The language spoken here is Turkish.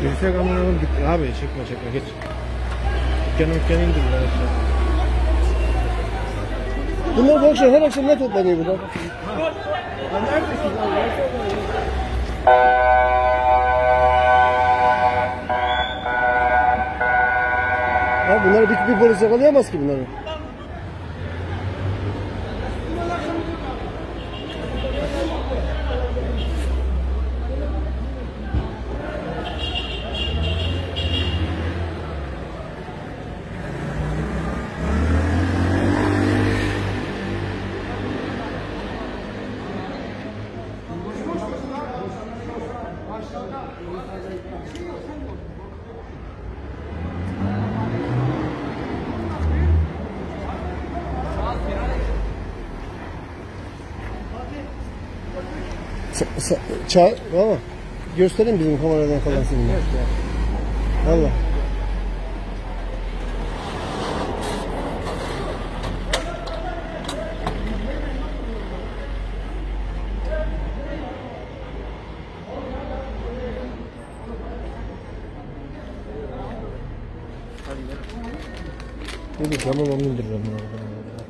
Girsek aman aman git. Abi çekme geç. Dükkanı indirdiler aşağı. Bunlar bu akşam her akşam ne toplanıyor burada? Neredesin abi? Abi bunları bir polis yakalayamaz ki bunları. Çağır ama göstereyim bizim kameradan falan seninle. Valla. Dedik tamam onu indiririm.